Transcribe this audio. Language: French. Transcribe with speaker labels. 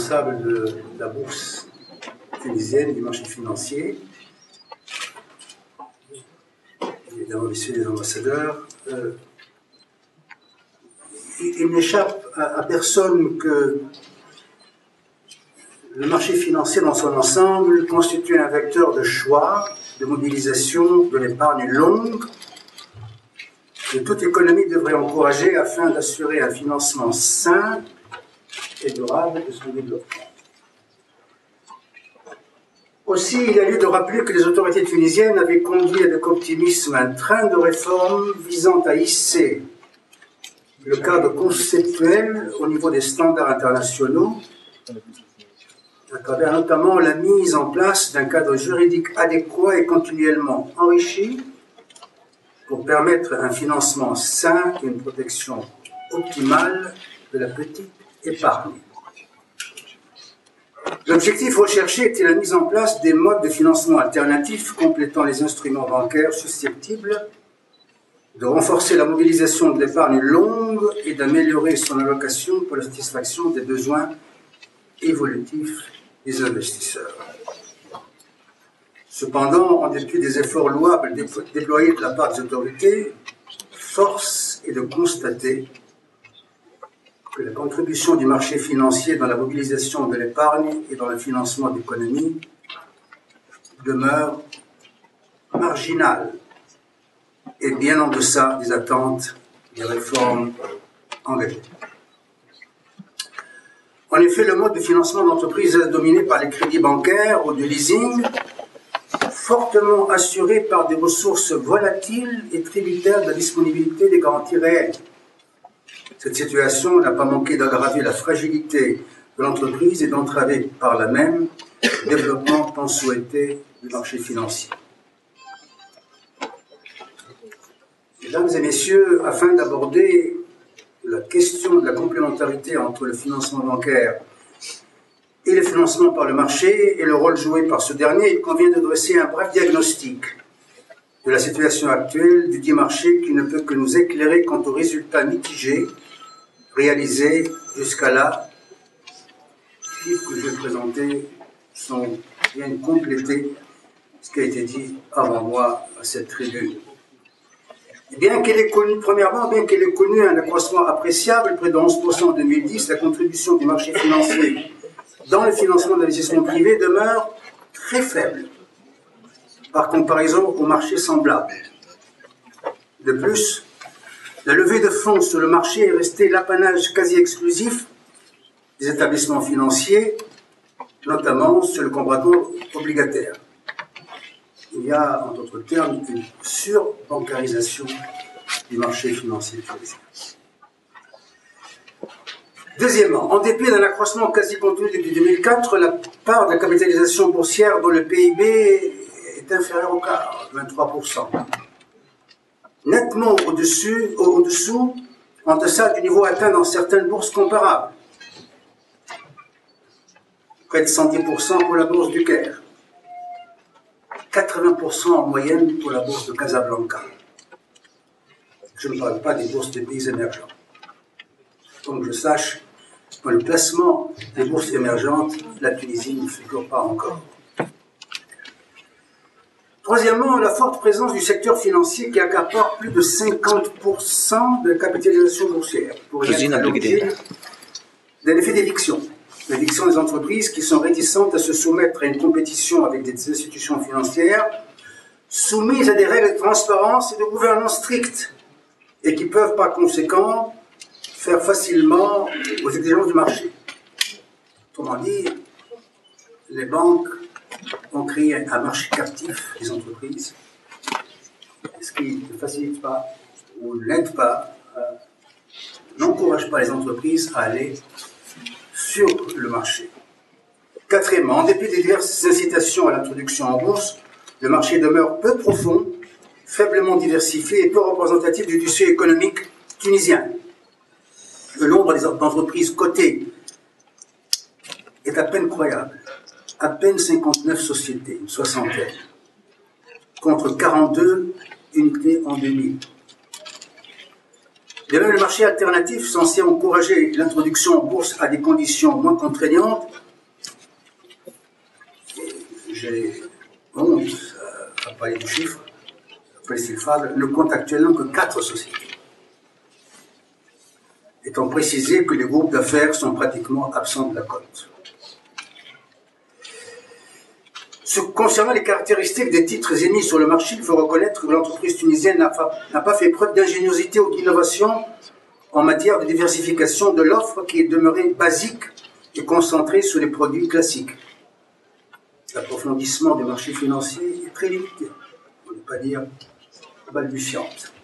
Speaker 1: responsable de la bourse tunisienne, du marché financier, évidemment, messieurs les ambassadeurs. Il n'échappe à personne que le marché financier dans son ensemble constitue un vecteur de choix, de mobilisation de l'épargne longue que toute économie devrait encourager afin d'assurer un financement sain et durable de son développement. Aussi, il y a lieu de rappeler que les autorités tunisiennes avaient conduit avec optimisme un train de réformes visant à hisser le cadre conceptuel au niveau des standards internationaux, à travers notamment la mise en place d'un cadre juridique adéquat et continuellement enrichi pour permettre un financement sain et une protection optimale de la petite épargne. L'objectif recherché était la mise en place des modes de financement alternatifs complétant les instruments bancaires susceptibles de renforcer la mobilisation de l'épargne longue et d'améliorer son allocation pour la satisfaction des besoins évolutifs des investisseurs. Cependant, en dépit des efforts louables déployés de la part des autorités, force est de constater que la contribution du marché financier dans la mobilisation de l'épargne et dans le financement d'économies demeure marginale et bien en deçà des attentes des réformes engagées. En effet, le mode de financement d'entreprise est dominé par les crédits bancaires ou du leasing, fortement assuré par des ressources volatiles et tributaires de la disponibilité des garanties réelles. Cette situation n'a pas manqué d'aggraver la fragilité de l'entreprise et d'entraver par là même le développement tant souhaité du marché financier. Mesdames et messieurs, afin d'aborder la question de la complémentarité entre le financement bancaire et le financement par le marché et le rôle joué par ce dernier, il convient de dresser un bref diagnostic de la situation actuelle du dit marché qui ne peut que nous éclairer quant aux résultats mitigés réalisés jusqu'à là. Les chiffres que je vais présenter viennent compléter ce qui a été dit avant moi à cette tribune. Bien qu'elle ait connu un accroissement appréciable, près de 11% en 2010, la contribution du marché financier dans le financement d'investissements privés demeure très faible par comparaison aux marchés semblables. De plus, la levée de fonds sur le marché est restée l'apanage quasi exclusif des établissements financiers, notamment sur le compartiment obligataire. Il y a, en d'autres termes, une surbancarisation du marché financier tunisien. Deuxièmement, en dépit d'un accroissement quasi contenu depuis 2004, la part de la capitalisation boursière dans le PIB est inférieure au quart, 23%. Nettement au-dessous, en deçà du niveau atteint dans certaines bourses comparables. Près de 110% pour la bourse du Caire. 80% en moyenne pour la bourse de Casablanca. Je ne parle pas des bourses des pays émergents. Donc je sache, dans le classement des bourses émergentes, la Tunisie ne figure pas encore. Troisièmement, la forte présence du secteur financier qui accapare plus de 50% de la capitalisation boursière pourrait être à l'origine d'un effet d'éviction. L'éviction des entreprises qui sont réticentes à se soumettre à une compétition avec des institutions financières soumises à des règles de transparence et de gouvernance strictes et qui peuvent par conséquent faire facilement aux exigences du marché. Autrement dit, les banques ont créé un marché captif des entreprises, ce qui ne facilite pas ou n'aide pas, n'encourage pas les entreprises à aller sur le marché. Quatrièmement, en dépit des diverses incitations à l'introduction en bourse, le marché demeure peu profond, faiblement diversifié et peu représentatif du tissu économique tunisien. Le nombre d'entreprises cotées est à peine croyable. À peine 59 sociétés, une soixantaine, contre 42 unités en 2000. De même, le marché alternatif, censé encourager l'introduction en bourse à des conditions moins contraignantes, j'ai honte à parler de chiffres, ne compte actuellement que 4 sociétés, étant précisé que les groupes d'affaires sont pratiquement absents de la cote. Concernant les caractéristiques des titres émis sur le marché, il faut reconnaître que l'entreprise tunisienne n'a pas fait preuve d'ingéniosité ou d'innovation en matière de diversification de l'offre qui est demeurée basique et concentrée sur les produits classiques. L'approfondissement des marchés financiers est très limité, pour ne pas dire balbutiante.